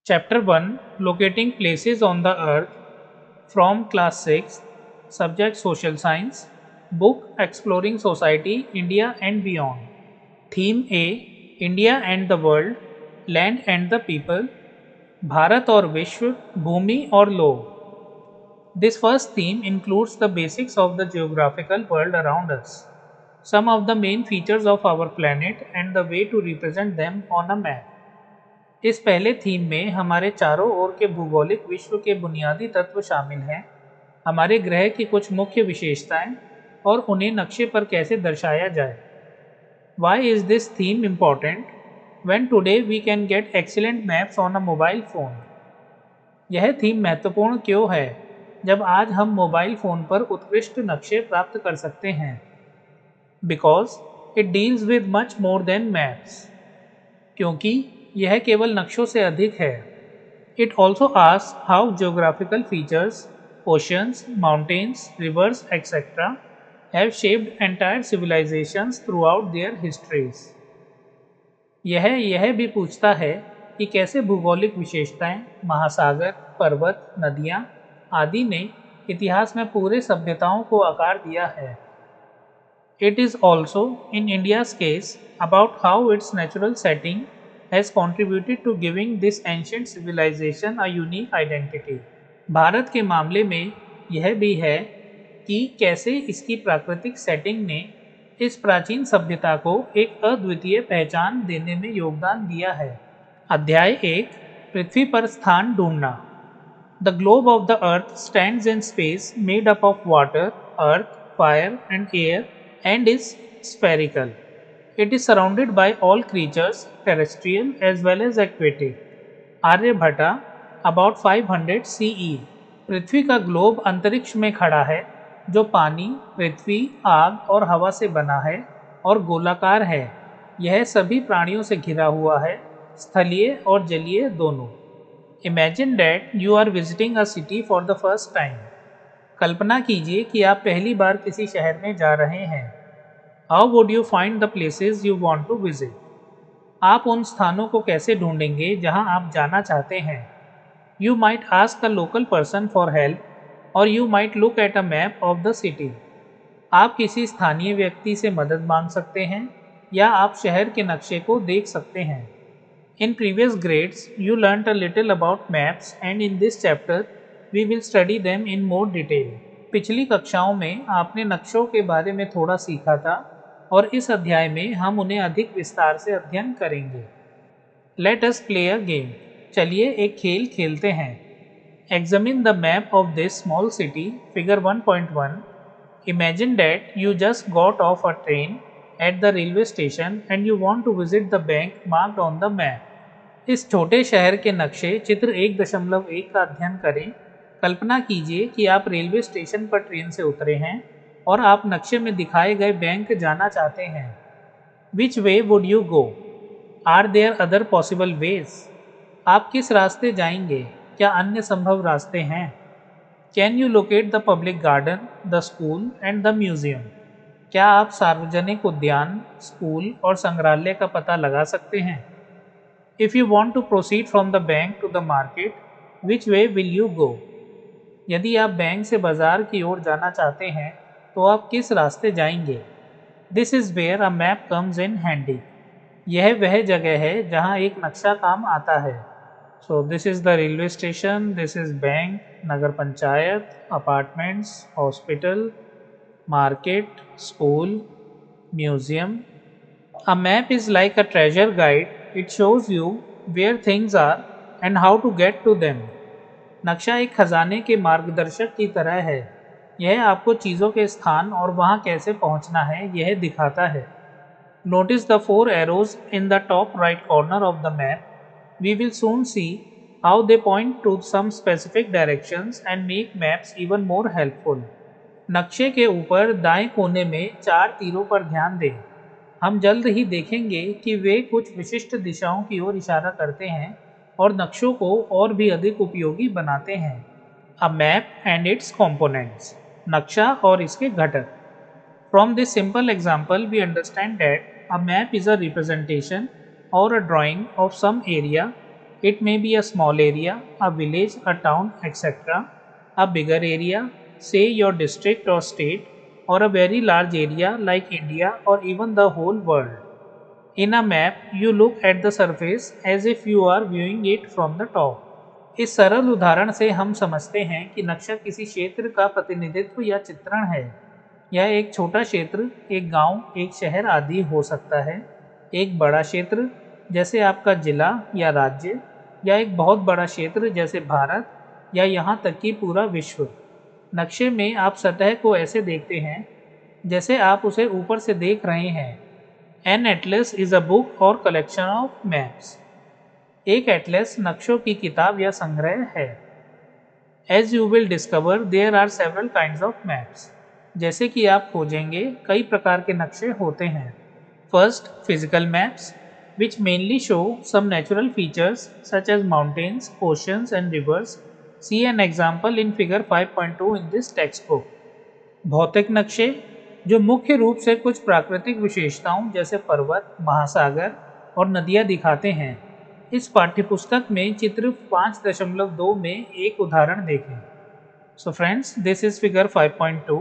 Chapter 1, Locating Places on the Earth, from Class 6, Subject Social Science, Book Exploring Society, India and Beyond. Theme A, India and the World, Land and the People, Bharat और विश्व, भूमि और लोग. This first theme includes the basics of the geographical world around us, some of the main features of our planet and the way to represent them on a map. इस पहले theme में हमारे चारों ओर के भूगोलिक विश्व के बुनियादी तत्व शामिल हैं, हमारे ग्रह की कुछ मुख्य विशेषताएं और उन्हें नक्शे पर कैसे दर्शाया जाए. Why is this theme important? When today we can get excellent maps on a mobile phone. यह थीम महत्वपूर्ण क्यों है जब आज हम मोबाइल फ़ोन पर उत्कृष्ट नक्शे प्राप्त कर सकते हैं. Because it deals with much more than maps. क्योंकि यह केवल नक्शों से अधिक है. It also asks how geographical features, oceans, mountains, rivers, etc. have shaped entire civilizations throughout their histories. यह भी पूछता है कि कैसे भूगोलिक विशेषताएं, महासागर, पर्वत, नदियां आदि ने इतिहास में पूरे सभ्यताओं को आकार दिया है. It is also, in India's case, about how its natural setting has contributed to giving this ancient civilization a unique identity. Bharat के मामले में यह भी है कि कैसे इसकी प्राकृतिक सेटिंग ने इस प्राचीन सभ्यता को एक अद्वितीय पहचान देने में योगदान दिया है. अध्याय 1, पृथ्वी पर स्थान ढूंढना. The globe of the earth stands in space made up of water, earth, fire and air and is spherical. It is surrounded by all creatures, terrestrial as well as aquatic. Aryabhatta, about 500 CE. पृथ्वी का globe अंतरिक्ष में खड़ा है जो पानी, पृथ्वी, आग और हवा से बना है और गोलाकार है. यह सभी प्राणियों से घिरा हुआ है, स्थलीय और जलीय दोनों. Imagine that you are visiting a city for the first time. कल्पना कीजिए कि आप पहली बार किसी शहर में जा रहे हैं. How would you find the places you want to visit? आप उन स्थानों को कैसे ढूंढेंगे जहां आप जाना चाहते हैं. You might ask a local person for help, or you might look at a map of the city. आप किसी स्थानीय व्यक्ति से मदद मांग सकते हैं या आप शहर के नक्शे को देख सकते हैं. In previous grades, you learnt a little about maps and in this chapter, we will study them in more detail. पिछली कक्षाओं में आपने नक्शों के बारे में थोड़ा सीखा था और इस अध्याय में हम उन्हें अधिक विस्तार से अध्ययन करेंगे. Let us play a game. चलिए एक खेल खेलते हैं. Examine the map of this small city, figure 1.1. Imagine that you just got off a train at the railway station and you want to visit the bank marked on the map. इस छोटे शहर के नक्शे चित्र 1.1 का अध्ययन करें. कल्पना कीजिए कि आप रेलवे स्टेशन पर ट्रेन से उतरे हैं और आप नक्शे में दिखाए गए बैंक जाना चाहते हैं. Which way would you go? Are there other possible ways? आप किस रास्ते जाएंगे? क्या अन्य संभव रास्ते हैं? Can you locate the public garden, the school and the museum? क्या आप सार्वजनिक उद्यान, स्कूल और संग्रहालय का पता लगा सकते हैं? If you want to proceed from the bank to the market, which way will you go? यदि आप बैंक से बाजार की ओर जाना चाहते हैं तो आप किस रास्ते जाएंगे? This is where a map comes in handy. यह वह जगह है जहां एक नक्शा काम आता है. So this is the railway station, this is bank, Nagar panchayat, apartments, hospital, market, school, museum. A map is like a treasure guide. It shows you where things are and how to get to them. नक्शा एक खजाने के मार्गदर्शक की तरह है. यह आपको चीज़ों के स्थान और वहां कैसे पहुंचना है यह दिखाता है. Notice the 4 arrows in the top right corner of the map. We will soon see how they point to some specific directions and make maps even more helpful. नक्शे के ऊपर दाएं कोने में 4 तीरों पर ध्यान दें. हम जल्द ही देखेंगे कि वे कुछ विशिष्ट दिशाओं की ओर इशारा करते हैं और नक्शों को और भी अधिक उपयोगी बनाते हैं. A map and its components. नक्शा और इसके घटक. From this simple example, we understand that a map is a representation or a drawing of some area It may be a small area, a village, a town, etc. A bigger area, say your district or state, or a very large area like India or even the whole world. In a map, you look at the surface as if you are viewing it from the top. इस सरल उदाहरण से हम समझते हैं कि नक्शा किसी क्षेत्र का प्रतिनिधित्व या चित्रण है। यह एक छोटा क्षेत्र, एक गांव, एक शहर आदि हो सकता है। एक बड़ा क्षेत्र जैसे आपका जिला या राज्य, या एक बहुत बड़ा क्षेत्र जैसे भारत, या यहाँ तक कि पूरा विश्व। नक्शे में आप सतह को ऐसे देखते हैं जैसे आप उसे ऊपर से देख रहे हैं। An atlas is a book or collection of maps. एक एटलस नक्शों की किताब या संग्रह है। As you will discover there are several kinds of maps. जैसे कि आप खोजेंगे, कई प्रकार के नक्शे होते हैं। First, physical maps which mainly show some natural features such as mountains, oceans and rivers. See an example in figure 5.2 in this textbook. भौतिक नक्शे जो मुख्य रूप से कुछ प्राकृतिक विशेषताओं जैसे पर्वत, महासागर और नदियाँ दिखाते हैं। इस पाठ्यपुस्तक में चित्र 5.2 में एक उदाहरण देखें। So friends, this is figure 5.2.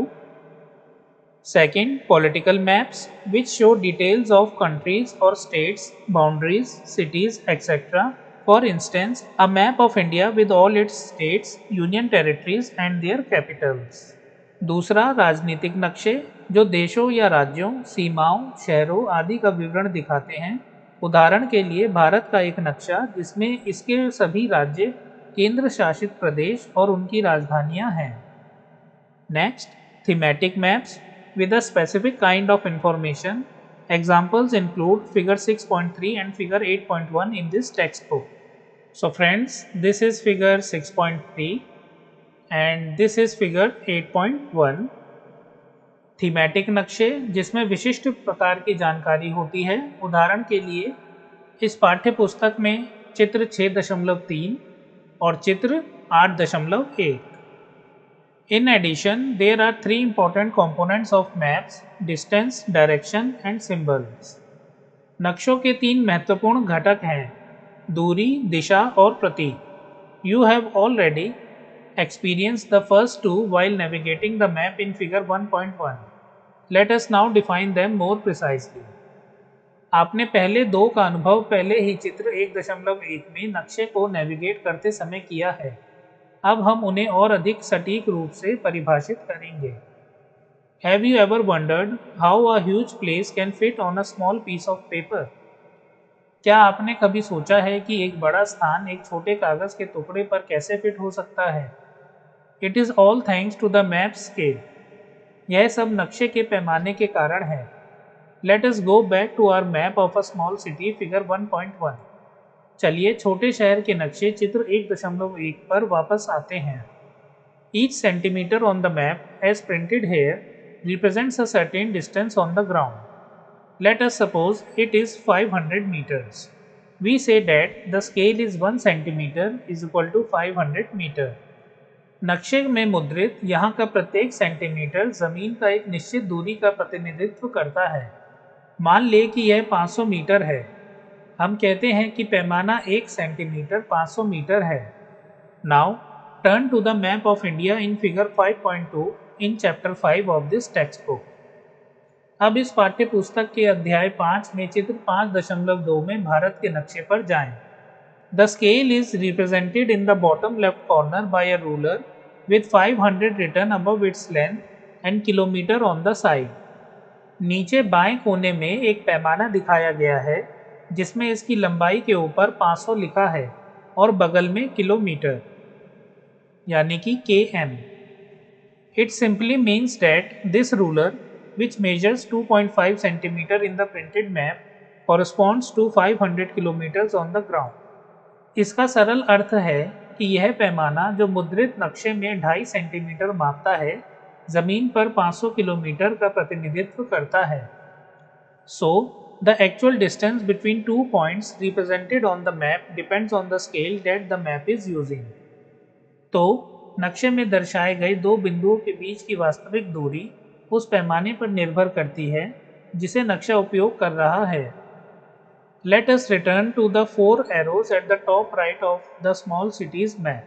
Second, political maps which show details of countries or states, boundaries, cities, etc. For instance, a map of India with all its states, union territories and their capitals. दूसरा, राजनीतिक नक्शे जो देशों या राज्यों, सीमाओं, शहरों आदि का विवरण दिखाते हैं। उदाहरण के लिए भारत का एक नक्शा जिसमें इसके सभी राज्य, केंद्र शासित प्रदेश और उनकी राजधानियां हैं। Next, thematic maps with a specific kind of information. Examples include figure 6.3 and figure 8.1 in this textbook. So friends, this is figure 6.3 and this is figure 8.1. Thematic नक्शे जिसमें विशिष्ट प्रकार की जानकारी होती है। उदाहरण के लिए इस पाठ्य पुस्तक में चित्र 6.3 और चित्र 8.1। In addition, there are three important components of maps: distance, direction and symbols. नक्शों के तीन महत्वपूर्ण घटक हैं: दूरी, दिशा और प्रतीक। You have already experienced the first two while navigating the map in figure 1.1. Let us now define them more precisely. आपने पहले दो का अनुभव पहले ही चित्र 1.1 में नक्शे को नेविगेट करते समय किया है। अब हम उन्हें और अधिक सटीक रूप से परिभाषित करेंगे। Have you ever wondered how a huge place can fit on a small piece of paper? क्या आपने कभी सोचा है कि एक बड़ा स्थान एक छोटे कागज के टुकड़े पर कैसे फिट हो सकता है? It is all thanks to the map scale. यह सब नक्शे के पैमाने के कारण है। Let us go back to our map of a small city, figure 1.1. चलिए छोटे शहर के नक्शे चित्र 1.1 पर वापस आते हैं। Each centimeter on the map, as printed here, represents a certain distance on the ground. Let us suppose it is 500 meters. We say that the scale is 1 centimeter is equal to 500 meter. नक्शे में मुद्रित यहाँ का प्रत्येक centimetre जमीन का एक निश्चित दूरी का प्रतिनिधित्व करता है। मान लें कि यह 500 मीटर है। हम कहते हैं कि पैमाना 1 सेंटीमीटर 500 मीटर है। Now turn to the map of India in figure 5.2 in chapter 5 of this textbook. अब इस पाठ्य पुस्तक के अध्याय 5 में चित्र 5.2 में भारत के नक्शे पर जाएं। The scale is represented in the bottom left corner by a ruler with 500 written above its length and kilometre on the side. नीचे बाएं कोने में एक पैमाना दिखाया गया है जिसमें इसकी लंबाई के ऊपर 500 लिखा है और बगल में किलोमीटर यानी कि km. It simply means that this ruler, which measures 2.5 cm in the printed map, corresponds to 500 km on the ground. इसका सरल अर्थ है कि यह पैमाना जो मुद्रित नक्शे में 2.5 सेंटीमीटर मापता है, जमीन पर 500 किलोमीटर का प्रतिनिधित्व करता है। So, the actual distance between 2 points represented on the map depends on the scale that the map is using. तो नक्शे में दर्शाए गए दो बिंदुओं के बीच की वास्तविक दूरी उस पैमाने पर निर्भर करती है जिसे नक्शा उपयोग कर रहा है। Let us return to the 4 arrows at the top right of the small city's map.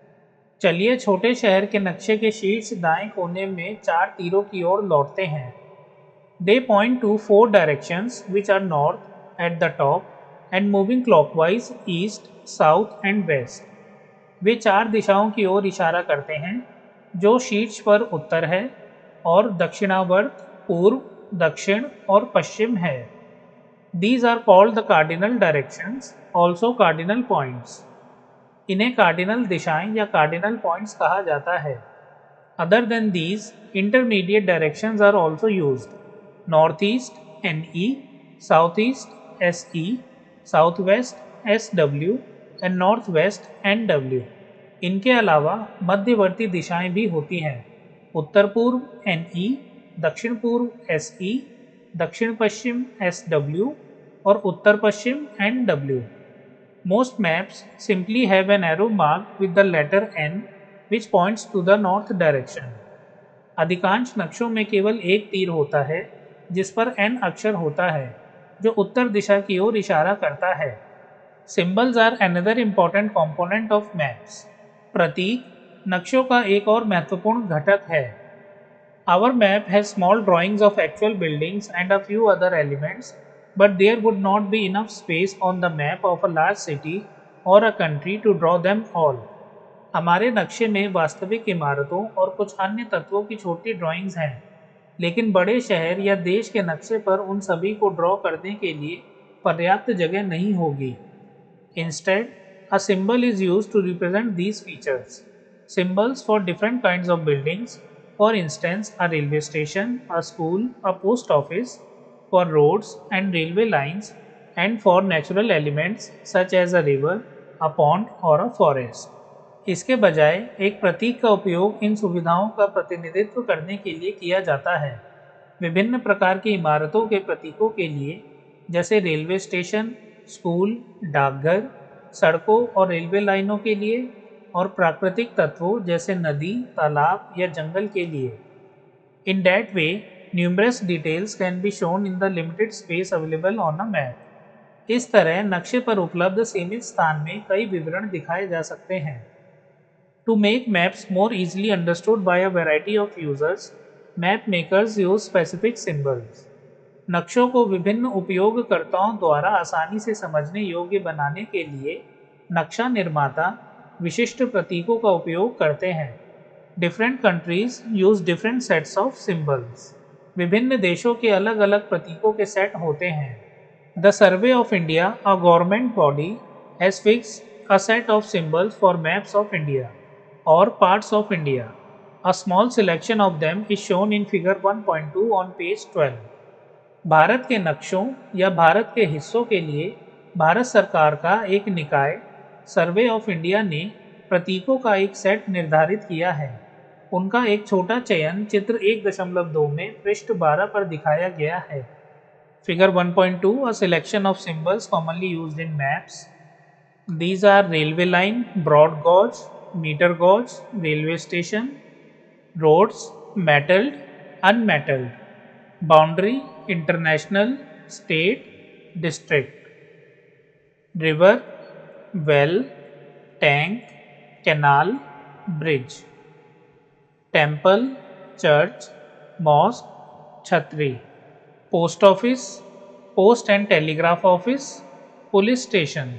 चलिए छोटे शहर के नक्शे के शीर्ष दाएं कोने में 4 तीरों की ओर लौटते हैं. They point to 4 directions which are north at the top and moving clockwise east, south and west. वे 4 दिशाओं की ओर इशारा करते हैं जो शीर्ष पर उत्तर है और दक्षिणावर्त पूर्व, दक्षिण और पश्चिम है. These are called the cardinal directions, also cardinal points. इन्हें कार्डिनल दिशाएं या कार्डिनल पॉइंट्स कहा जाता है. Other than these, intermediate directions are also used. Northeast NE, Southeast SE, Southwest SW and Northwest NW. इनके अलावा मध्यवर्ती दिशाएं भी होती हैं. उत्तर पूर्व NE, दक्षिण पूर्व SE, दक्षिण पश्चिम SW और उत्तर पश्चिम NW. Most maps simply have an arrow marked with the letter N which points to the north direction. अधिकांश नक्शों में केवल एक तीर होता है जिस पर N अक्षर होता है जो उत्तर दिशा की ओर इशारा करता है. Symbols are another important component of maps. प्रतीक नक्शों का एक और महत्वपूर्ण घटक है. Our map has small drawings of actual buildings and a few other elements, but there would not be enough space on the map of a large city or a country to draw them all. हमारे नक्शे में वास्तविक इमारतों और कुछ अन्य तत्वों की छोटी ड्राइंग्स हैं, लेकिन बड़े शहर या देश के नक्शे पर उन सभी को ड्रॉ करने के लिए पर्याप्त जगह नहीं होगी. Instead, a symbol is used to represent these features. Symbols for different kinds of buildings, for instance, a railway station, a school, a post office, for roads and railway lines, and for natural elements such as a river, a pond or a forest. इसके बजाय एक प्रतीक का उपयोग इन सुविधाओं का प्रतिनिधित्व करने के लिए किया जाता है. विभिन्न प्रकार की इमारतों के प्रतीकों के लिए, जैसे रेलवे स्टेशन, स्कूल, डाकघर, सड़कों और रेलवे लाइनों के लिए, और प्राकृतिक तत्वों जैसे नदी, तालाब या जंगल के लिए. In that way, numerous details can be shown in the limited space available on a map. इस तरह नक्शे पर उपलब्ध सीमित स्थान में कई विवरण दिखाए जा सकते हैं. To make maps more easily understood by a variety of users, map makers use specific symbols. नक्शों को विभिन्न उपयोगकर्ताओं द्वारा आसानी से समझने योग्य बनाने के लिए नक्शा निर्माता विशिष्ट प्रतीकों का उपयोग करते हैं. Different countries use different sets of symbols. विभिन्न देशों के अलग अलग प्रतीकों के सेट होते हैं. The Survey of India, a government body, has fixed a set of symbols for maps of India or parts of India. A small selection of them is shown in figure 1.2 on page 12. Bharat के नक्शों या भारत के हिस्सों के लिए भारत सरकार का एक निकाय सर्वे ऑफ इंडिया ने प्रतीकों का एक सेट निर्धारित किया है. उनका एक छोटा चयन चित्र 1.2 में पृष्ठ 12 पर दिखाया गया है. Figure 1.2, a selection of symbols commonly used in maps. These are railway line, broad gauge, meter gauge, railway station, roads, metalled, unmetalled, boundary, international, state, district, river, well, tank, canal, bridge, temple, church, mosque, chhatri, post office, post and telegraph office, police station,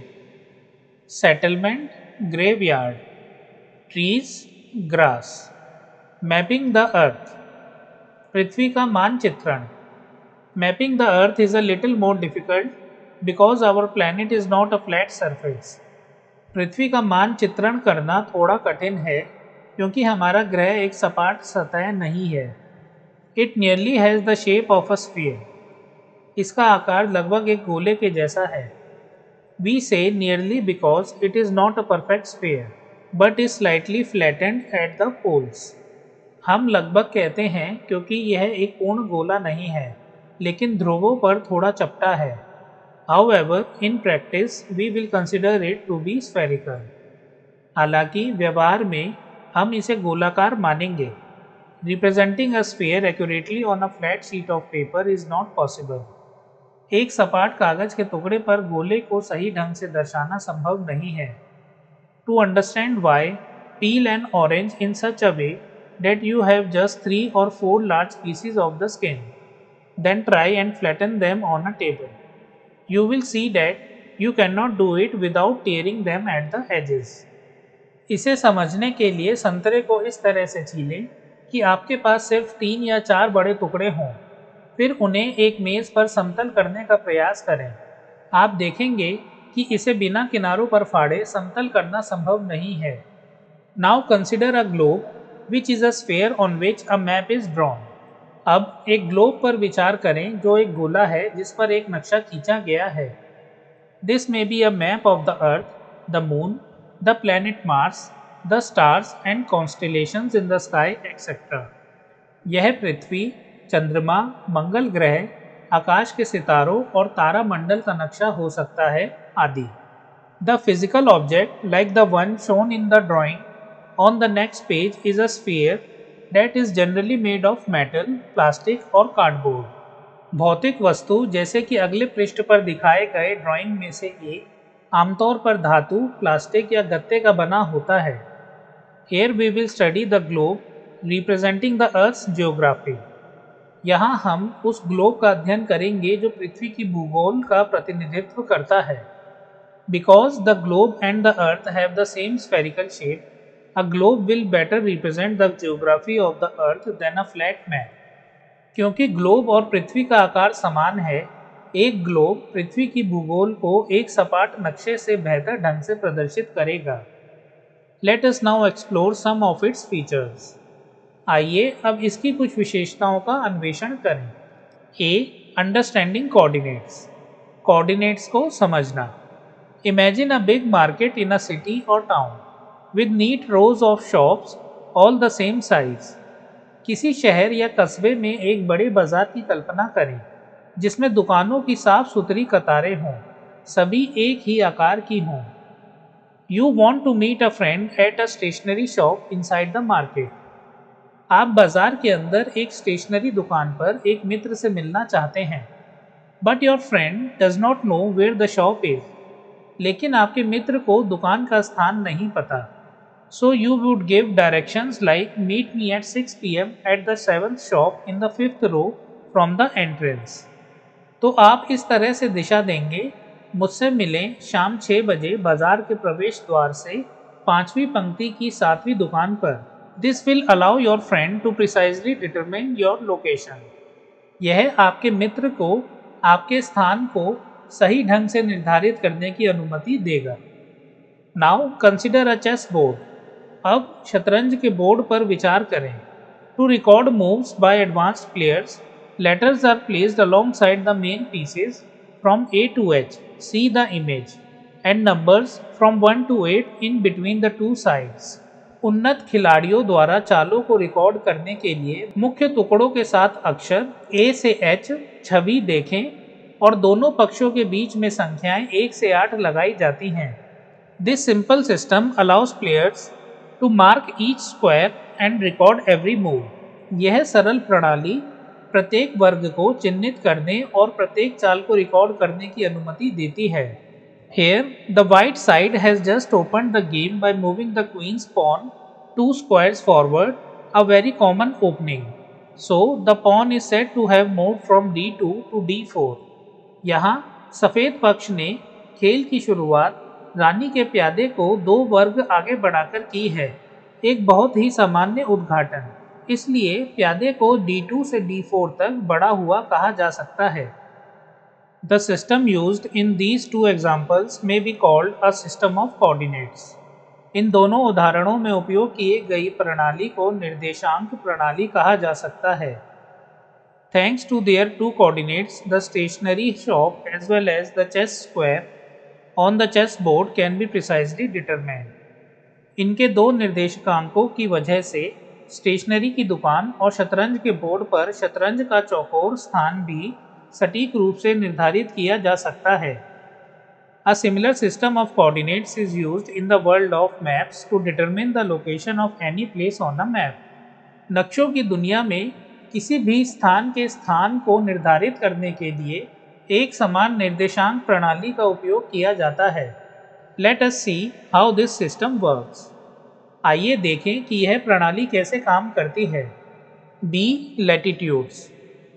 settlement, graveyard, trees, grass. Mapping the earth. पृथ्वी का मानचित्रण. Mapping the earth is a little more difficult because our planet is not a flat surface. पृथ्वी का मानचित्रण करना थोड़ा कठिन है क्योंकि हमारा ग्रह एक सपाट सतह नहीं है. It nearly has the shape of a sphere. इसका आकार लगभग एक गोले के जैसा है. We say nearly because it is not a perfect sphere, but is slightly flattened at the poles. हम लगभग कहते हैं क्योंकि यह एक पूर्ण गोला नहीं है, लेकिन ध्रुवों पर थोड़ा चपटा है. However, in practice, we will consider it to be spherical. हालांकि व्यवहार में हम इसे गोलाकार मानेंगे. Representing a sphere accurately on a flat sheet of paper is not possible. एक सपाट कागज के टुकड़े पर गोले को सही ढंग से दर्शाना संभव नहीं है। To understand why peel an orange in such a way that you have just 3 or 4 large pieces of the skin. Then try and flatten them on a table. You will see that you cannot do it without tearing them at the edges. इसे समझने के लिए संतरे को इस तरह से छीलें कि आपके पास सिर्फ 3 या 4 बड़े टुकड़े हों। फिर उन्हें एक मेज़ पर समतल करने का प्रयास करें। आप देखेंगे कि इसे बिना किनारों पर फाड़े समतल करना संभव नहीं है। Now consider a globe, which is a sphere on which a map is drawn. अब एक ग्लोब पर विचार करें जो एक गोला है जिस पर एक नक्शा खींचा गया है। This may be a map of the Earth, the Moon, the planet Mars, the stars and constellations in the sky, etc. यह पृथ्वी, चंद्रमा, मंगल ग्रह, आकाश के सितारों और तारामंडल का नक्शा हो सकता है आदि। The physical object, like the one shown in the drawing on the next page, is a sphere that is generally made of metal, plastic or cardboard. भौतिक वस्तु जैसे कि अगले पृष्ठ पर दिखाए गए ड्राइंग में से एक आमतौर पर धातु, प्लास्टिक या गत्ते का बना होता है। Here we will study the globe representing the Earth's geography. यहाँ हम उस ग्लोब का अध्ययन करेंगे जो पृथ्वी की भूगोल का प्रतिनिधित्व करता है। Because the globe and the Earth have the same spherical shape, a globe will better represent the geography of the Earth than a flat map. क्योंकि ग्लोब और पृथ्वी का आकार समान है, एक ग्लोब पृथ्वी की भूगोल को एक सपाट नक्शे से बेहतर ढंग से प्रदर्शित करेगा। Let us now explore some of its features. आइए अब इसकी कुछ विशेषताओं का अन्वेषण करें। A. Understanding coordinates. कोऑर्डिनेट्स को समझना। Imagine a big market in a city or town with neat rows of shops all the same size. किसी शहर या कस्बे में एक बड़े बाजार की कल्पना करें जिसमें दुकानों की साफ सुथरी कतारें हों, सभी एक ही आकार की हों। You want to meet a friend at a stationery shop inside the market. आप बाजार के अंदर एक स्टेशनरी दुकान पर एक मित्र से मिलना चाहते हैं। But your friend does not know where the shop is. लेकिन आपके मित्र को दुकान का स्थान नहीं पता। So you would give directions like meet me at 6 p.m. at the 7th shop in the 5th row from the entrance. तो आप इस तरह से दिशा देंगे, मुझसे मिलें शाम 6 बजे बाजार के प्रवेश द्वार से 5वीं पंक्ति की 7वीं दुकान पर। This will allow your friend to precisely determine your location. यह आपके मित्र को आपके स्थान को सही ढंग से निर्धारित करने की अनुमति देगा। Now consider a chess board. अब शतरंज के बोर्ड पर विचार करें। To record moves by advanced players, letters are placed alongside the main pieces from A to H. See the image. And numbers from 1 to 8 in between the two sides. उन्नत खिलाड़ियों द्वारा चालों को रिकॉर्ड करने के लिए मुख्य टुकड़ों के साथ अक्षर A से H छवि देखें और दोनों पक्षों के बीच में संख्याएं 1 से 8 लगाई जाती हैं। This simple system allows players to mark each square and record every move. यह सरल प्रणाली प्रत्येक वर्ग को चिन्हित करने और प्रत्येक चाल को रिकॉर्ड करने की अनुमति देती है। Here, the white side has just opened the game by moving the queen's pawn 2 squares forward, a very common opening. So, the pawn is said to have moved from D2 to D4. यहाँ सफ़ेद पक्ष ने खेल की शुरुआत रानी के प्यादे को 2 वर्ग आगे बढ़ाकर की है, एक बहुत ही सामान्य उद्घाटन। इसलिए प्यादे को D2 से D4 तक बढ़ा हुआ कहा जा सकता है। The system used in these two examples may be called a system of coordinates. इन दोनों उदाहरणों में उपयोग किए गई प्रणाली को निर्देशांक प्रणाली कहा जा सकता है। Thanks to their two coordinates, the stationery shop as well as the chess square on the chessboard can be precisely determined. इनके दो निर्देशकांकों की वजह से स्टेशनरी की दुकान और शतरंज के बोर्ड पर शतरंज का चौकोर स्थान भी सटीक रूप से निर्धारित किया जा सकता है। A similar system of coordinates is used in the world of maps to determine the location of any place on a map. नक्शों की दुनिया में किसी भी स्थान के स्थान को निर्धारित करने के लिए एक समान निर्देशांक प्रणाली का उपयोग किया जाता है। Let us see how this system works. आइए देखें कि यह प्रणाली कैसे काम करती है। बी लैटिट्यूड्स,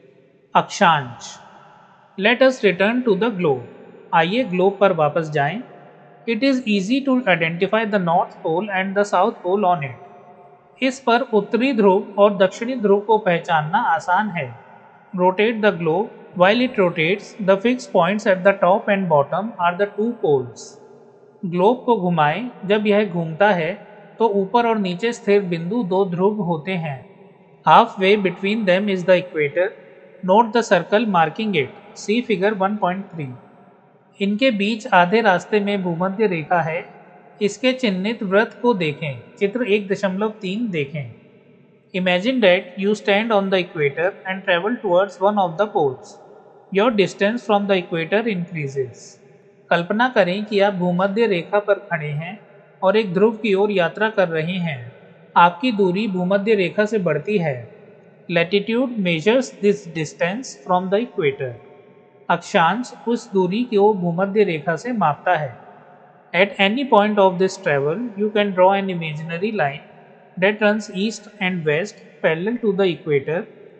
अक्षांश। Let us return to the globe. आइए ग्लोब पर वापस जाएं। It is easy to identify the north pole and the south pole on it. इस पर उत्तरी ध्रुव और दक्षिणी ध्रुव को पहचानना आसान है। Rotate the globe while it rotates, the fixed points at the top and bottom are the two poles. Globe को घुमाएं। जब यह घूमता है तो ऊपर और नीचे स्थिर बिंदु दो ध्रुव होते हैं। Half way between them is the equator. Note the circle marking it. See figure 1.3। इनके बीच आधे रास्ते में भूमध्य रेखा है। इसके चिन्हित वृत्त को देखें। चित्र 1.3 देखें। Imagine that you stand on the equator and travel towards one of the poles. Your distance from the equator increases. कल्पना करें कि आप भूमध्य रेखा पर खड़े हैं और एक ध्रुव की ओर यात्रा कर रहे हैं। आपकी दूरी भूमध्य रेखा से बढ़ती है। Latitude measures this distance from the equator. अक्षांश उस दूरी को भूमध्य रेखा से मापता है। At any point of this travel, you can draw an imaginary line that runs east and west parallel to the equator.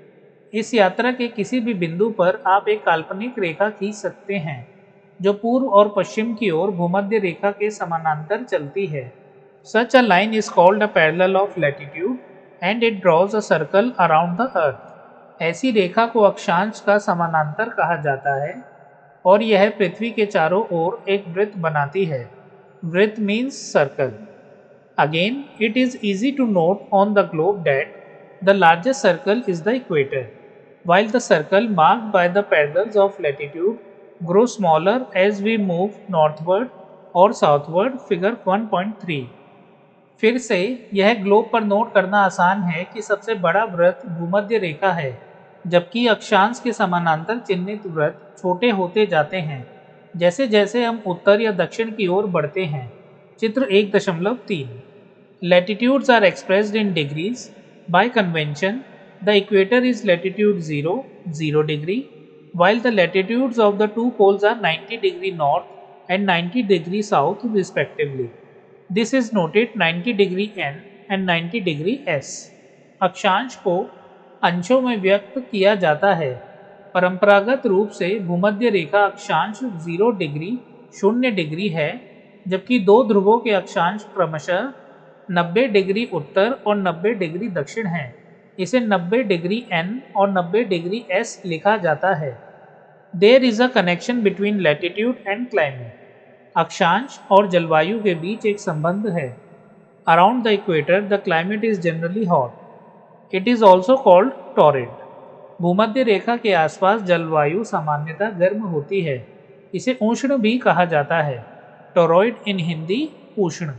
इस यात्रा के किसी भी बिंदु पर आप एक काल्पनिक रेखा खींच सकते हैं जो पूर्व और पश्चिम की ओर भूमध्य रेखा के समानांतर चलती है। Such a line is called a parallel of latitude and it draws a circle around the earth. ऐसी रेखा को अक्षांश का समानांतर कहा जाता है और यह पृथ्वी के चारों ओर एक वृत्त बनाती है। वृत्त means circle. Again, it is easy to note on the globe that the largest circle is the equator, while the circle marked by the parallels of latitude grows smaller as we move northward or southward. Figure 1.3। फिर से यह globe पर note करना आसान है कि सबसे बड़ा वृत्त भूमध्य रेखा है, जबकि अक्षांश के समानांतर चिन्हित वृत्त छोटे होते जाते हैं जैसे जैसे हम उत्तर या दक्षिण की ओर बढ़ते हैं। चित्र 1.3। Latitudes are expressed in degrees. By convention, the equator is latitude 0, 0 degree, while the latitudes of the two poles are 90 degree north and 90 degree south respectively. This is noted 90 degree N and 90 degree S. अक्षांश को अंशों में व्यक्त किया जाता है। परंपरागत रूप से भूमध्य रेखा अक्षांश 0 डिग्री 0 डिग्री है, जबकि दो ध्रुवों के अक्षांश क्रमशः 90 डिग्री उत्तर और 90 डिग्री दक्षिण है। इसे 90 डिग्री N और 90 डिग्री S लिखा जाता है। There is a connection between latitude and climate. अक्षांश और जलवायु के बीच एक संबंध है। Around the equator, the climate is generally hot. It is also called torrid. भूमध्य रेखा के आसपास जलवायु सामान्यतः गर्म होती है। इसे उष्ण भी कहा जाता है। Torrid in हिंदी उष्ण।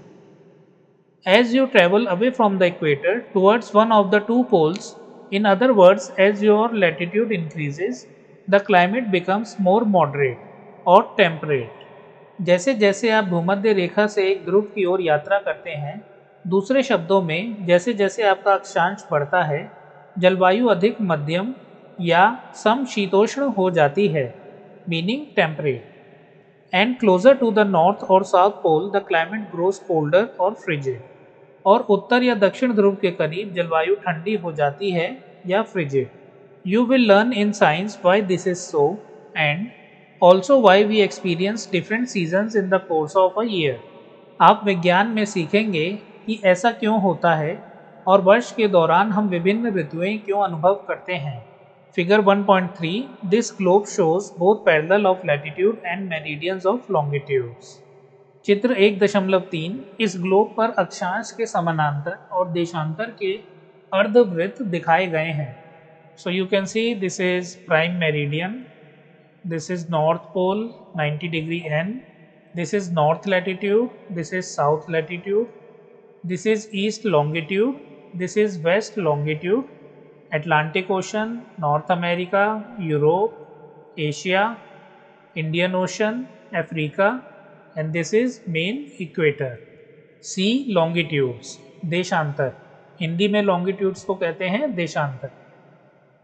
As you travel away from the equator towards one of the two poles, in other words, as your latitude increases, the climate becomes more moderate or temperate. जैसे जैसे आप भूमध्य रेखा से एक ध्रुव की ओर यात्रा करते हैं, दूसरे शब्दों में जैसे जैसे आपका अक्षांश बढ़ता है, जलवायु अधिक मध्यम या समशीतोष्ण हो जाती है, meaning temperate. And closer to the north or south pole, the climate grows colder or frigid. और उत्तर या दक्षिण ध्रुव के करीब जलवायु ठंडी हो जाती है या frigid. You will learn in science why this is so and also why we experience different seasons in the course of a year. आप विज्ञान में सीखेंगे कि ऐसा क्यों होता है और वर्ष के दौरान हम विभिन्न ऋतुएं क्यों अनुभव करते हैं। Figure 1.3। This globe shows both parallel of latitude and meridians of longitudes. चित्र 1.3। इस ग्लोब पर अक्षांश के समानांतर और देशांतर के अर्धवृत्त दिखाए गए हैं। So you can see this is prime meridian, this is north pole 90 degree N, this is north latitude, this is south latitude, this is east longitude, this is west longitude, Atlantic Ocean, North America, Europe, Asia, Indian Ocean, Africa, and this is main equator. C longitudes, देशांतर। हिंदी में longitudes को कहते हैं देशांतर।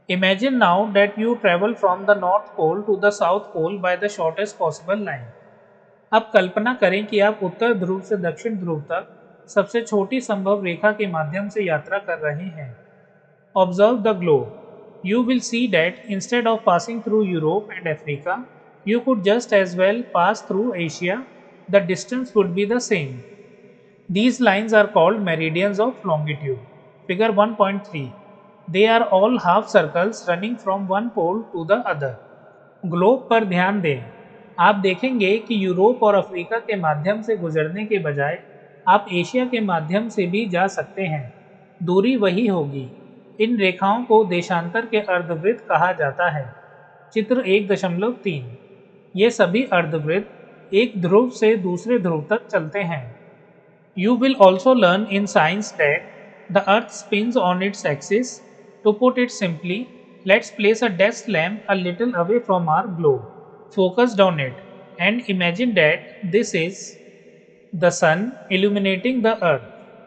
Imagine now that you travel from the North Pole to the South Pole by the shortest possible line. अब कल्पना करें कि आप उत्तर ध्रुव से दक्षिण ध्रुव तक सबसे छोटी संभव रेखा के माध्यम से यात्रा कर रहे हैं. Observe the globe. You will see that instead of passing through Europe and Africa, you could just as well pass through Asia. The distance would be the same. These lines are called meridians of longitude. Figure 1.3. They are all half circles running from one pole to the other. Globe पर ध्यान दें. आप देखेंगे कि Europe और Africa के माध्यम से गुजरने के बजाय आप एशिया के माध्यम से भी जा सकते हैं. दूरी वही होगी. इन रेखाओं को देशांतर के अर्धवृत्त कहा जाता है. चित्र 1.3. ये सभी अर्धवृत्त एक ध्रुव से दूसरे ध्रुव तक चलते हैं. You will also learn in science that the earth spins on its axis. To put it simply, let's place a desk lamp a little away from our globe, focused on it, and imagine that this is the sun illuminating the earth.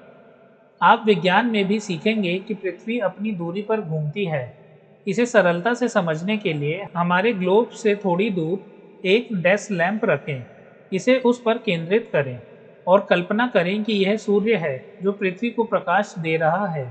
आप विज्ञान में भी सीखेंगे कि पृथ्वी अपनी दूरी पर घूमती है. इसे सरलता से समझने के लिए हमारे ग्लोब से थोड़ी दूर एक डेस्क लैंप रखें. इसे उस पर केंद्रित करें और कल्पना करें कि यह सूर्य है जो पृथ्वी को प्रकाश दे रहा है.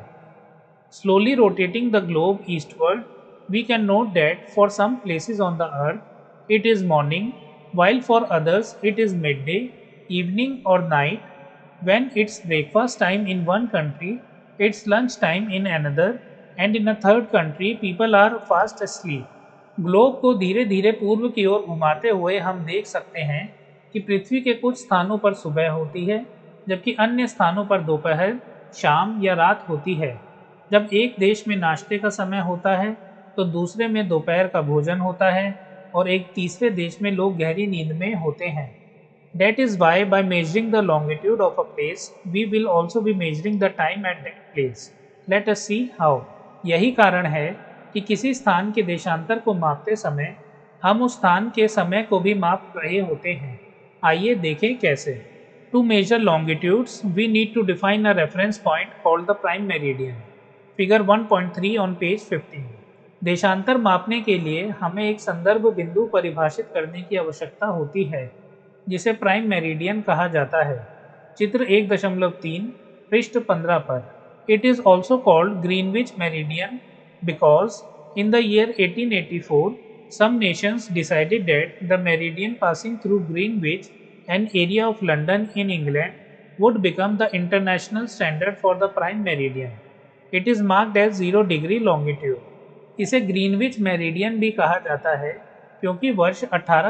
Slowly rotating the globe eastward, we can note that for some places on the earth it is morning, while for others it is midday, evening or night. When it's breakfast time in one country, it's lunch time in another, and in a third country people are fast asleep. Globe को धीरे धीरे पूर्व की ओर घुमाते हुए हम देख सकते हैं कि पृथ्वी के कुछ स्थानों पर सुबह होती है, जबकि अन्य स्थानों पर दोपहर, शाम या रात होती है. जब एक देश में नाश्ते का समय होता है तो दूसरे में दोपहर का भोजन होता है और एक तीसरे देश में लोग गहरी नींद में होते हैं. That is why by measuring the longitude of a place, we will also be measuring the time at that place. Let us see how. यही कारण है कि किसी स्थान के देशांतर को मापते समय हम उस स्थान के समय को भी माप रहे होते हैं. आइए देखें कैसे. To measure longitudes, we need to define a reference point called the prime meridian. Figure 1.3 on page 15. देशांतर मापने के लिए हमें एक संदर्भ बिंदु परिभाषित करने की आवश्यकता होती है जिसे प्राइम मेरिडियन कहा जाता है. चित्र 1.3 पृष्ठ 15 पर. It is also called Greenwich meridian because in the year 1884 some nations decided that the meridian passing through Greenwich, an area of London in England, would become the international standard for the prime meridian. It is marked as 0 degree longitude. इसे Greenwich meridian भी कहा जाता है क्योंकि वर्ष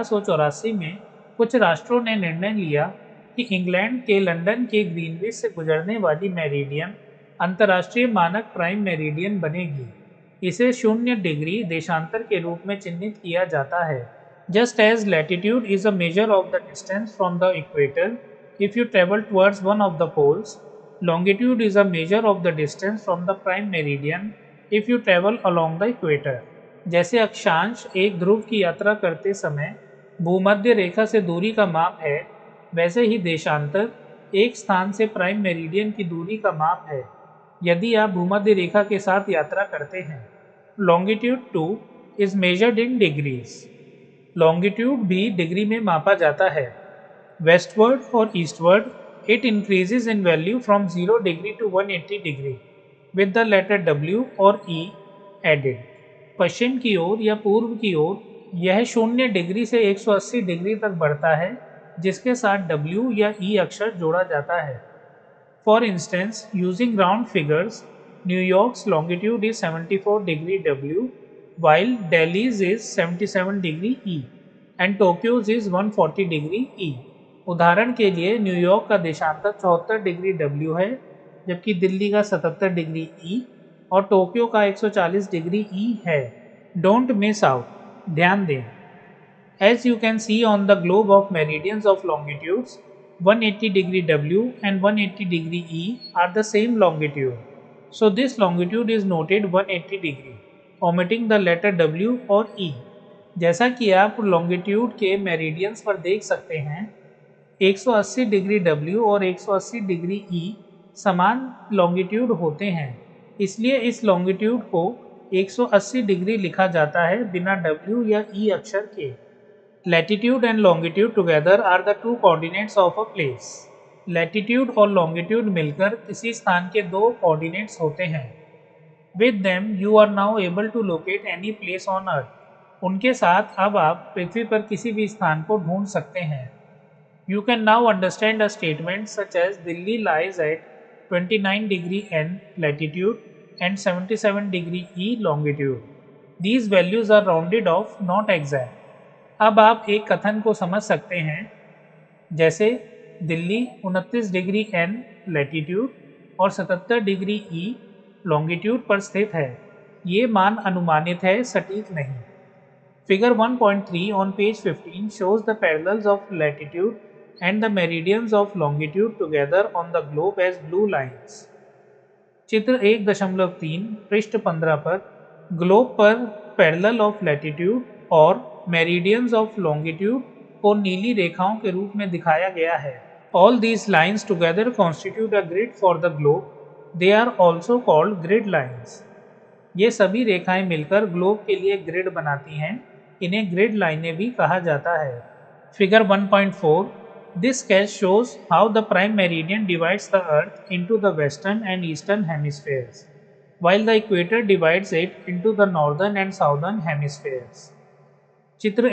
1884 में कुछ राष्ट्रों ने निर्णय लिया कि इंग्लैंड के लंदन के ग्रीनविच से गुजरने वाली मेरिडियन अंतर्राष्ट्रीय मानक प्राइम मेरिडियन बनेगी. इसे 0 डिग्री देशांतर के रूप में चिन्हित किया जाता है. Just as latitude is a measure of the distance from the equator if you travel towards one of the poles, longitude is a measure of the distance from the prime meridian if you travel along the equator. जैसे अक्षांश एक ध्रुव की यात्रा करते समय भूमध्य रेखा से दूरी का माप है, वैसे ही देशांतर एक स्थान से प्राइम मेरिडियन की दूरी का माप है यदि आप भूमध्य रेखा के साथ यात्रा करते हैं. Longitude 2 is measured in degrees. Longitude भी डिग्री में मापा जाता है. वेस्टवर्ड और eastward it increases in value from 0 degree to 180 degree with the letter W or E added. पश्चिम की ओर या पूर्व की ओर यह 0 डिग्री से 180 डिग्री तक बढ़ता है जिसके साथ W या E अक्षर जोड़ा जाता है. For instance, using round figures, New York's longitude is 74 degree W while Delhi's is 77 degree E and Tokyo's is 140 degree E. उदाहरण के लिए न्यूयॉर्क का देशांतर 74 डिग्री W है जबकि दिल्ली का 77 डिग्री E और टोक्यो का 140 डिग्री E है. Don't miss out. ध्यान दें. As you can see on the globe of meridians of longitudes 180 degree W and 180 degree E are the same longitude. So this longitude is noted 180 degree, omitting the letter W और E. जैसा कि आप longitude के meridians पर देख सकते हैं, 180 degree W और 180 डिग्री E समान लॉन्गिट्यूड होते हैं, इसलिए इस लॉन्गिट्यूड को 180 डिग्री लिखा जाता है बिना W या E अक्षर के। Latitude and longitude together are the two coordinates of a place. Latitude और लॉन्गिट्यूड मिलकर किसी स्थान के दो कोऑर्डिनेट्स होते हैं। With them you are now able to locate any place on earth. उनके साथ अब आप पृथ्वी पर किसी भी स्थान को ढूंढ सकते हैं। You can now understand a statement such as Delhi lies at 29 degree N latitude and 77 degree E longitude. These values are rounded off, not exact. अब आप एक कथन को समझ सकते हैं, जैसे दिल्ली 29 डिग्री N लैटिट्यूड और 77 डिग्री E लॉन्गिट्यूड पर स्थित है। ये मान अनुमानित है, सटीक नहीं। Figure 1.3 on page 15 shows the parallels of latitude and the meridians of longitude together on the globe as blue lines. चित्र 1.3 पृष्ठ 15 पर ग्लोब पर पैरेलल ऑफ लैटिट्यूड और मेरिडियंस ऑफ लॉन्गिट्यूड को नीली रेखाओं के रूप में दिखाया गया है। All these lines together constitute a grid for the globe. They are also called grid lines. ये सभी रेखाएं मिलकर ग्लोब के लिए ग्रिड बनाती हैं। इन्हें ग्रिड लाइनें भी कहा जाता है। Figure 1.4 This sketch shows how the prime meridian divides the earth into the western and eastern hemispheres, while the equator divides it into the northern and southern hemispheres. चित्र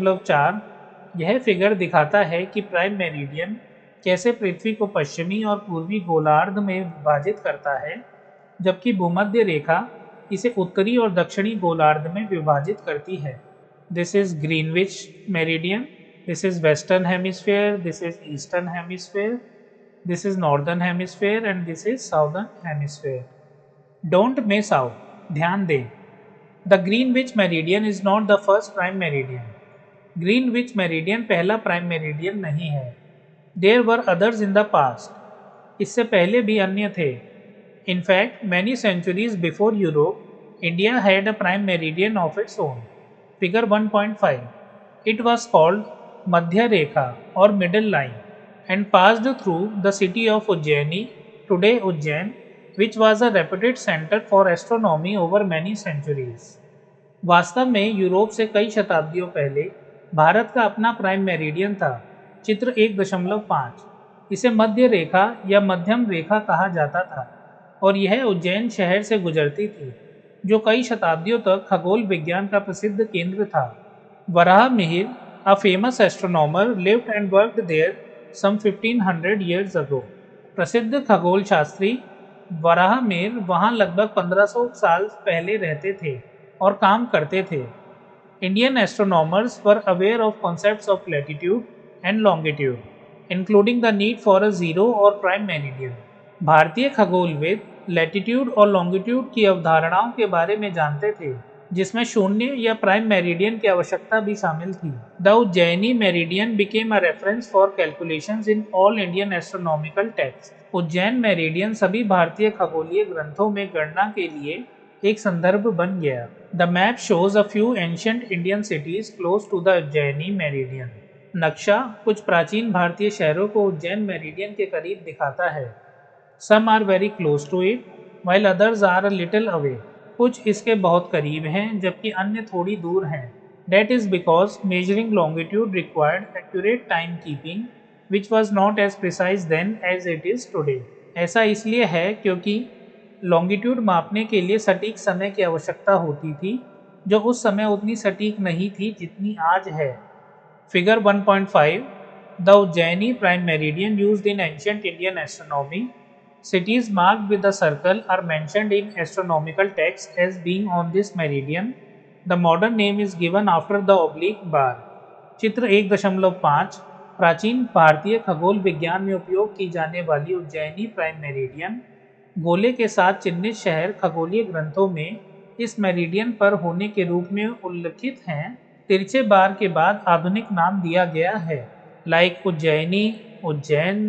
1.4 यह फिगर दिखाता है कि प्राइम मेरिडियन कैसे पृथ्वी को पश्चिमी और पूर्वी गोलार्ध में विभाजित करता है, जबकि भूमध्य रेखा इसे उत्तरी और दक्षिणी गोलार्ध में विभाजित करती है। This is Greenwich meridian. This is Western Hemisphere, this is Eastern Hemisphere, this is Northern Hemisphere and this is Southern Hemisphere. Don't miss out. ध्यान दें. The Greenwich Meridian is not the first prime meridian. Greenwich Meridian पहला prime meridian नहीं है. There were others in the past. इससे पहले भी अन्य थे. In fact, many centuries before Europe, India had a prime meridian of its own. Figure 1.5. It was called मध्य रेखा और middle line and passed through the city of Ujjaini, today Ujjain, which was a reputed center for astronomy over many centuries. वास्तव में Europe से कई शताब्दियों पहले भारत का अपना प्राइम मेरिडियन था। चित्र 1.5 इसे मध्य रेखा या मध्यम रेखा कहा जाता था और यह उज्जैन शहर से गुजरती थी, जो कई शताब्दियों तक खगोल विज्ञान का प्रसिद्ध केंद्र था। Varaha Mihir, a famous astronomer, lived and worked there some 1500 years ago. प्रसिद्ध खगोल शास्त्री वराहमिहिर वहाँ लगभग 1500 साल पहले रहते थे और काम करते थे। Indian astronomers were aware of concepts of latitude and longitude, including the need for a zero or prime meridian. भारतीय खगोलविद लैटिट्यूड और लॉन्गिट्यूड की अवधारणाओं के बारे में जानते थे, जिसमें शून्य या प्राइम मेरिडियन की आवश्यकता भी शामिल थी। The Ujjaini meridian became a reference for calculations in all Indian astronomical text. Ujjain meridian सभी भारतीय खगोलीय ग्रंथों में गणना के लिए एक संदर्भ बन गया। The map shows a few ancient Indian cities close to the Ujjaini meridian. नक्शा कुछ प्राचीन भारतीय शहरों को उज्जैन मेरिडियन के करीब दिखाता है। Some are very close to it, while others are a little away. कुछ इसके बहुत करीब हैं जबकि अन्य थोड़ी दूर हैं। That is because measuring longitude required accurate time keeping, which was not as precise then as it is today. ऐसा इसलिए है क्योंकि लॉन्गिट्यूड मापने के लिए सटीक समय की आवश्यकता होती थी, जो उस समय उतनी सटीक नहीं थी जितनी आज है। Figure 1.5 The Ujjaini prime meridian used in ancient Indian astronomy. Cities marked with a circle are mentioned in astronomical texts as being on this meridian. The modern name is given after the oblique bar. चित्र 1.5 प्राचीन भारतीय खगोल विज्ञान में उपयोग की जाने वाली उज्जैनी प्राइम मेरिडियन गोले के साथ चिन्हित शहर खगोलीय ग्रंथों में इस मेरिडियन पर होने के रूप में उल्लिखित हैं। तिरछे बार के बाद आधुनिक नाम दिया गया है, like Ujjaini, Ujjain,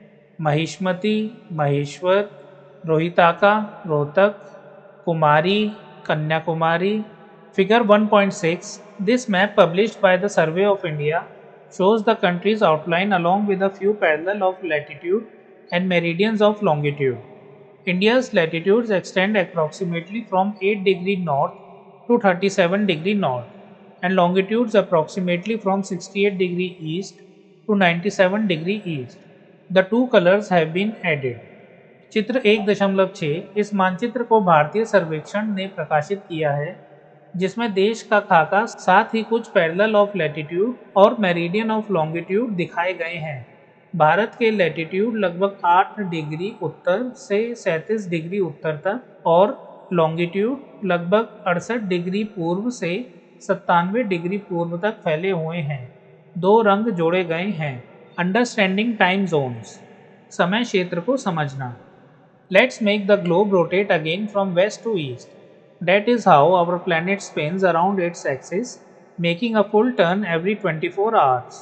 Mahishmati, Maheshwar, Rohitaka, Rohtak, Kumari, Kanyakumari. Figure 1.6 This map published by the Survey of India shows the country's outline along with a few parallel of latitude and meridians of longitude. India's latitudes extend approximately from 8 degree north to 37 degree north and longitudes approximately from 68 degree east to 97 degree east. The two colors have been added. चित्र 1.6 इस मानचित्र को भारतीय सर्वेक्षण ने प्रकाशित किया है, जिसमें देश का खाका साथ ही कुछ पैरेलल ऑफ लैटिट्यूड और मेरिडियन ऑफ लॉन्गिट्यूड दिखाए गए हैं। भारत के लैटिट्यूड लगभग 8 डिग्री उत्तर से 37 डिग्री उत्तर तक और लॉन्गिट्यूड लगभग 68 डिग्री पूर्व से 97 डिग्री पूर्व तक फैले हुए हैं। दो रंग जोड़े गए हैं। अंडरस्टैंडिंग टाइम जोन्स, समय क्षेत्र को समझना। Let's make the globe rotate again from west to east. That is how our planet spins around its axis, making a full turn every 24 hours.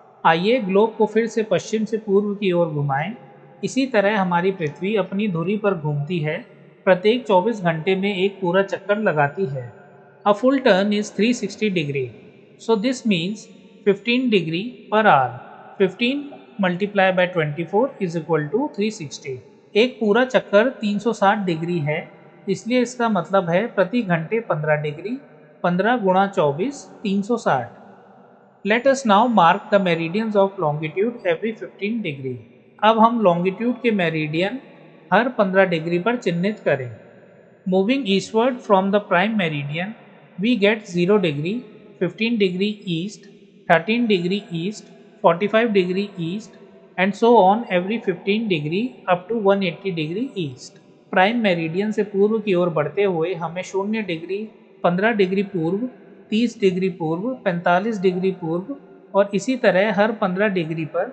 आइए ग्लोब को फिर से पश्चिम से पूर्व की ओर घुमाएं। इसी तरह हमारी पृथ्वी अपनी धुरी पर घूमती है, प्रत्येक 24 घंटे में एक पूरा चक्कर लगाती है। A full turn is 360 degree. So this means 15 degree per hour. 15 multiplied by 24 is equal to 360. एक पूरा चक्कर 360 डिग्री है, इसलिए इसका मतलब है प्रति घंटे 15 डिग्री। 15 गुणा 24 360। Let us now mark the meridians of longitude every 15 degree. अब हम लॉन्गिट्यूड के मेरिडियन हर 15 डिग्री पर चिन्हित करें। Moving eastward from the prime meridian we get 0 degree, 15 degree east, 13 degree east, 45 degree east and so on every 15 degree up to 180 degree east. Prime meridian से पूर्व की ओर बढ़ते हुए हमें 0 डिग्री, 15 डिग्री पूर्व, 30 डिग्री पूर्व, 45 डिग्री पूर्व और इसी तरह हर 15 डिग्री पर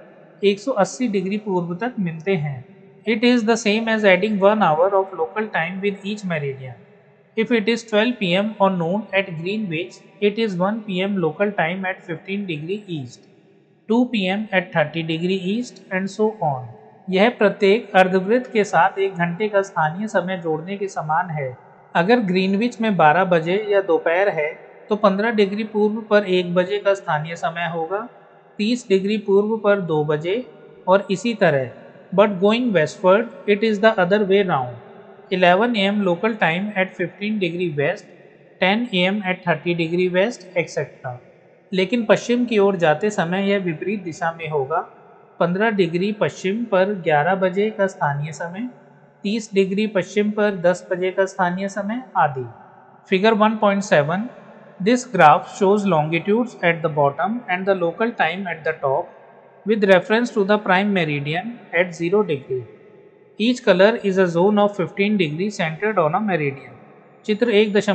180 डिग्री पूर्व तक मिलते हैं। It is the same as adding 1 hour of local time with each meridian. If it is 12 p.m. or noon at Greenwich, it is 1 p.m. local time at 15 degree east. 2 p.m. at 30 degree east and so on. यह प्रत्येक अर्धवृत्त के साथ एक घंटे का स्थानीय समय जोड़ने के समान है। अगर ग्रीनविच में 12 बजे या दोपहर है तो 15 डिग्री पूर्व पर 1 बजे का स्थानीय समय होगा, 30 डिग्री पूर्व पर 2 बजे और इसी तरह। But going westward it is the other way round. 11 AM local time at 15 degree west, 10 AM at 30 degree west etcetera. लेकिन पश्चिम की ओर जाते समय यह विपरीत दिशा में होगा। 15 डिग्री पश्चिम पर 11 बजे का स्थानीय समय, 30 डिग्री पश्चिम पर 10 बजे का स्थानीय समय आदि। Figure 1.7 this graph shows longitudes at the bottom and the local time at the top with reference to the prime meridian at 0 degree. Each colour is a zone of 15 degree centred on a meridian. चित्र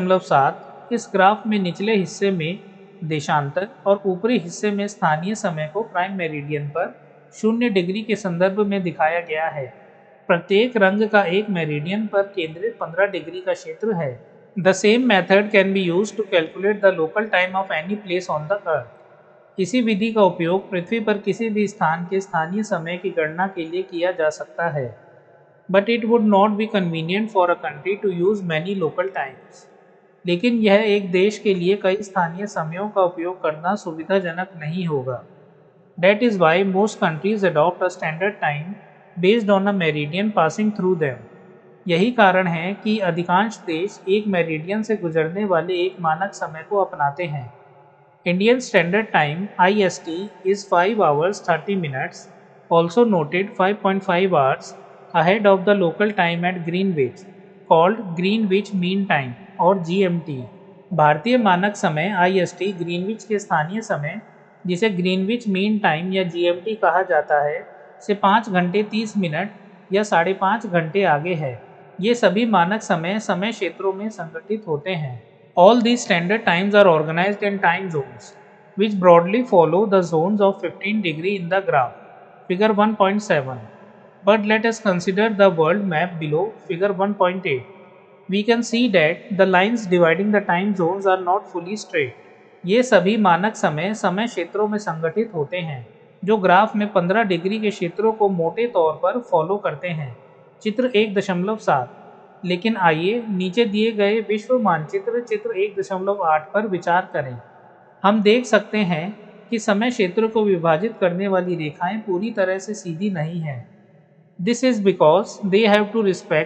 1.7 इस graph में निचले हिस्से में देशांतर और ऊपरी हिस्से में स्थानीय समय को प्राइम मेरिडियन पर 0 डिग्री के संदर्भ में दिखाया गया है। प्रत्येक रंग का एक मेरिडियन पर केंद्रित 15 डिग्री का क्षेत्र है। The same method can be used to calculate the local time of any place on the earth. इसी विधि का उपयोग पृथ्वी पर किसी भी स्थान के स्थानीय समय की गणना के लिए किया जा सकता है। But it would not be convenient for a country to use many local times. लेकिन यह एक देश के लिए कई स्थानीय समयों का उपयोग करना सुविधाजनक नहीं होगा। That is why most countries adopt a standard time based on a meridian passing through them. यही कारण है कि अधिकांश देश एक मेरिडियन से गुजरने वाले एक मानक समय को अपनाते हैं। Indian Standard Time IST is 5 hours 30 minutes, also noted 5.5 hours ahead of the local time at Greenwich, called Greenwich Mean Time और GMT। भारतीय मानक समय IST ग्रीनविच के स्थानीय समय, जिसे ग्रीनविच मीन टाइम या GMT कहा जाता है, से 5 घंटे 30 मिनट या 5.5 घंटे आगे है। ये सभी मानक समय समय क्षेत्रों में संगठित होते हैं। All these standard times are organized in time zones, which broadly follow the zones of 15 degree in the graph, figure 1.7. But let us consider the world map below, figure 1.8. We can see that the lines dividing the time zones are not fully straight. ये सभी मानक समय समय क्षेत्रों में संगठित होते हैं, जो ग्राफ में 15 डिग्री के क्षेत्रों को मोटे तौर पर फॉलो करते हैं। चित्र 1.7। लेकिन आइए नीचे दिए गए विश्व मानचित्र चित्र 1.8 पर विचार करें। हम देख सकते हैं कि समय क्षेत्र को विभाजित करने वाली रेखाएं पूरी तरह से सीधी नहीं हैं। This is because they have to respect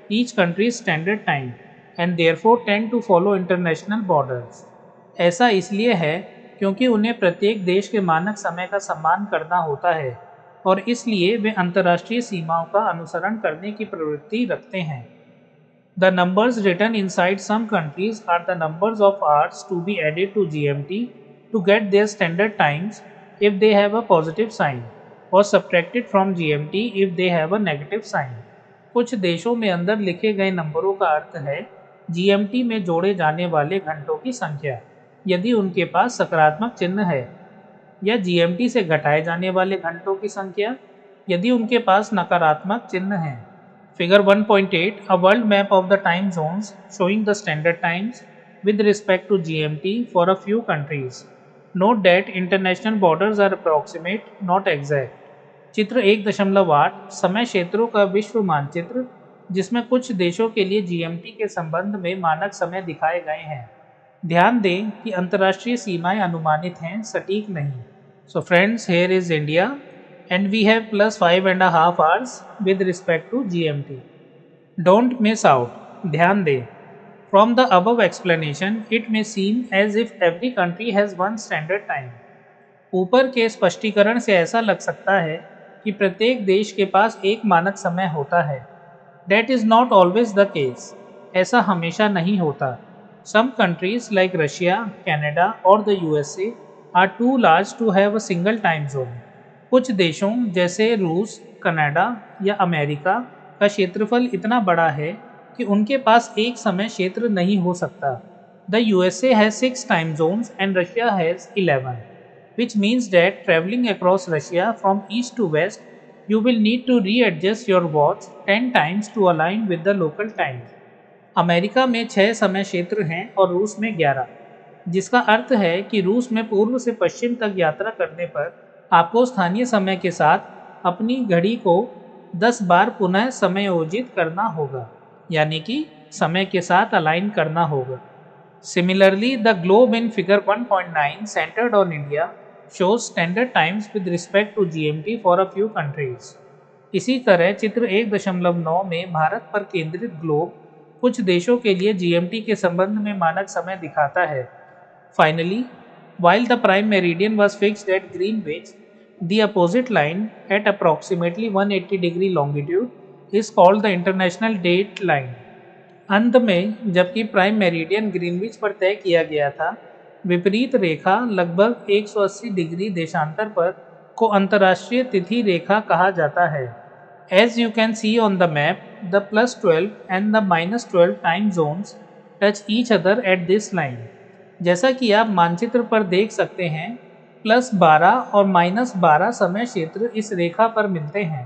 each country's standard time and therefore tend to follow international borders. ऐसा इसलिए है क्योंकि उन्हें प्रत्येक देश के मानक समय का सम्मान करना होता है और इसलिए वे अंतर्राष्ट्रीय सीमाओं का अनुसरण करने की प्रवृत्ति रखते हैं। The numbers written inside some countries are the numbers of hours to be added to GMT to get their standard times if they have a positive sign or subtracted from GMT if they have a negative sign. कुछ देशों में अंदर लिखे गए नंबरों का अर्थ है GMT में जोड़े जाने वाले घंटों की संख्या यदि उनके पास सकारात्मक चिन्ह है, या GMT से घटाए जाने वाले घंटों की संख्या यदि उनके पास नकारात्मक चिन्ह है। Figure 1.8, a world map of the time zones showing the standard times with respect to GMT for a few countries. Note that international borders are approximate, not exact. चित्र 1.8 समय क्षेत्रों का विश्व मानचित्र जिसमें कुछ देशों के लिए GMT के संबंध में मानक समय दिखाए गए हैं। ध्यान दें कि अंतर्राष्ट्रीय सीमाएं अनुमानित हैं, सटीक नहीं। So friends, here is India. And we have plus 5.5 hours with respect to GMT. Don't miss out. ध्यान दें. From the above explanation, it may seem as if every country has one standard time. ऊपर के स्पष्टीकरण से ऐसा लग सकता है कि प्रत्येक देश के पास एक मानक समय होता है। That is not always the case. ऐसा हमेशा नहीं होता। Some countries like Russia, Canada or the USA are too large to have a single time zone. कुछ देशों जैसे रूस, कनाडा या अमेरिका का क्षेत्रफल इतना बड़ा है कि उनके पास एक समय क्षेत्र नहीं हो सकता। The USA has 6 time zones and Russia has 11, which means that traveling across Russia from east to west, you will need to readjust your watch 10 times to align with the local time. America में 6 समय क्षेत्र हैं और रूस में 11, जिसका अर्थ है कि रूस में पूर्व से पश्चिम तक यात्रा करने पर आपको स्थानीय समय के साथ अपनी घड़ी को 10 बार पुनः समायोजित करना होगा, यानी कि समय के साथ अलाइन करना होगा। Similarly, the globe in figure 1.9 centered on India shows standard times with respect to GMT for a few countries. इसी तरह चित्र 1.9 में भारत पर केंद्रित ग्लोब कुछ देशों के लिए GMT के संबंध में मानक समय दिखाता है। Finally, while the prime meridian was fixed at Greenwich, the opposite line at approximately 180 degree longitude is called the international date line. अंत में जबकि प्राइम मेरिडियन ग्रीनविच पर तय किया गया था, विपरीत रेखा लगभग 180 डिग्री देशांतर पर को अंतर्राष्ट्रीय तिथि रेखा कहा जाता है। As you can see on the map, the +12 and the -12 time zones touch each other at this line. जैसा कि आप मानचित्र पर देख सकते हैं, +12 और -12 समय क्षेत्र इस रेखा पर मिलते हैं।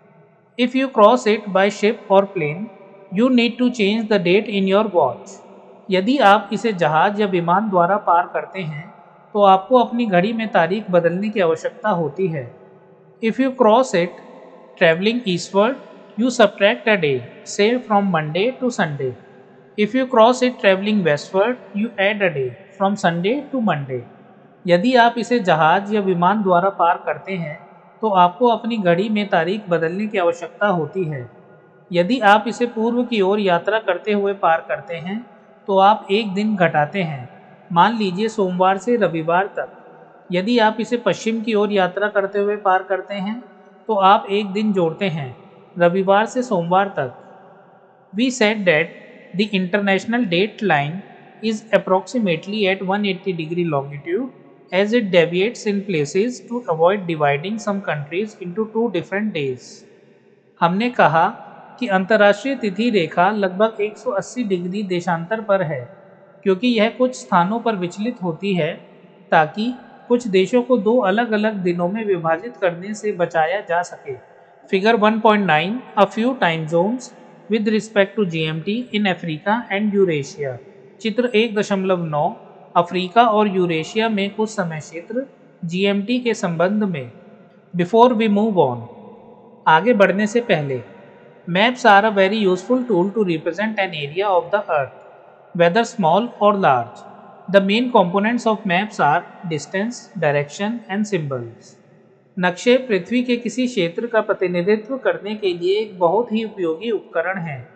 If you cross it by ship or plane, you need to change the date in your watch. यदि आप इसे जहाज या विमान द्वारा पार करते हैं, तो आपको अपनी घड़ी में तारीख बदलने की आवश्यकता होती है। If you cross it traveling eastward, you subtract a day, say from Monday to Sunday. If you cross it traveling westward, you add a day from Sunday to Monday. यदि आप इसे जहाज या विमान द्वारा पार करते हैं, तो आपको अपनी घड़ी में तारीख बदलने की आवश्यकता होती है। यदि आप इसे पूर्व की ओर यात्रा करते हुए पार करते हैं, तो आप एक दिन घटाते हैं, मान लीजिए सोमवार से रविवार तक। यदि आप इसे पश्चिम की ओर यात्रा करते हुए पार करते हैं, तो आप एक दिन जोड़ते हैं, रविवार से सोमवार तक। We said that the international date line is approximately at 180 degree longitude as it deviates in places to avoid dividing some countries into 2 different days. हमने कहा कि अंतर्राष्ट्रीय तिथि रेखा लगभग 180 डिग्री देशांतर पर है, क्योंकि यह कुछ स्थानों पर विचलित होती है ताकि कुछ देशों को 2 अलग-अलग दिनों में विभाजित करने से बचाया जा सके। Figure 1.9, a few time zones with respect to GMT in Africa and Eurasia. चित्र 1.9 अफ्रीका और यूरेशिया में कुछ समय क्षेत्र GMT के संबंध में। Before we move on, आगे बढ़ने से पहले, maps are a very useful tool to represent an area of the earth, whether small or large. The main components of maps are distance, direction and symbols. नक्शे पृथ्वी के किसी क्षेत्र का प्रतिनिधित्व करने के लिए एक बहुत ही उपयोगी उपकरण हैं।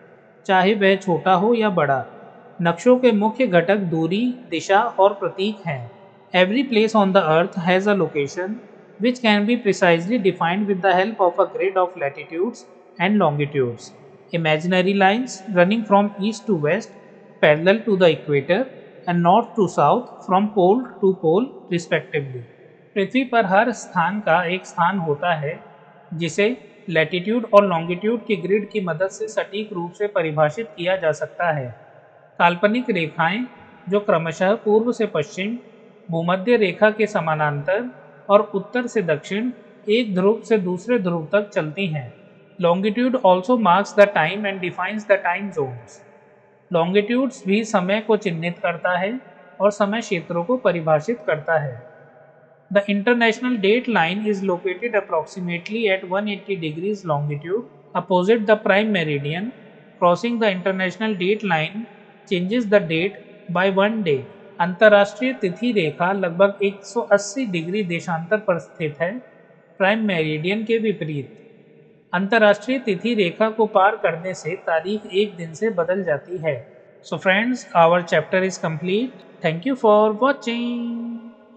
चाहे वह छोटा हो या बड़ा। नक्शों के मुख्य घटक दूरी, दिशा और प्रतीक हैं। Every place on the earth has a location which can be precisely defined with the help of a grid of latitudes and longitudes. Imaginary lines running from east to west, parallel to the equator, and north to south from pole to pole respectively. पृथ्वी पर हर स्थान का एक स्थान होता है जिसे लैटिट्यूड और लॉन्गिट्यूड की ग्रिड की मदद से सटीक रूप से परिभाषित किया जा सकता है। काल्पनिक रेखाएं जो क्रमशः पूर्व से पश्चिम, भूमध्य रेखा के समानांतर और उत्तर से दक्षिण एक ध्रुव से दूसरे ध्रुव तक चलती हैं। Longitude also marks the time and defines the time zones. Longitudes भी समय को चिन्हित करता है और समय क्षेत्रों को परिभाषित करता है। The international date line is located approximately at 180 degrees longitude opposite the prime meridian. Crossing the international date line changes the date by 1 day. अंतर्राष्ट्रीय तिथि रेखा लगभग 180 डिग्री देशांतर पर स्थित है, प्राइम मेरिडियन के विपरीत। अंतर्राष्ट्रीय तिथि रेखा को पार करने से तारीख एक दिन से बदल जाती है। So friends, our chapter is complete. Thank you for watching.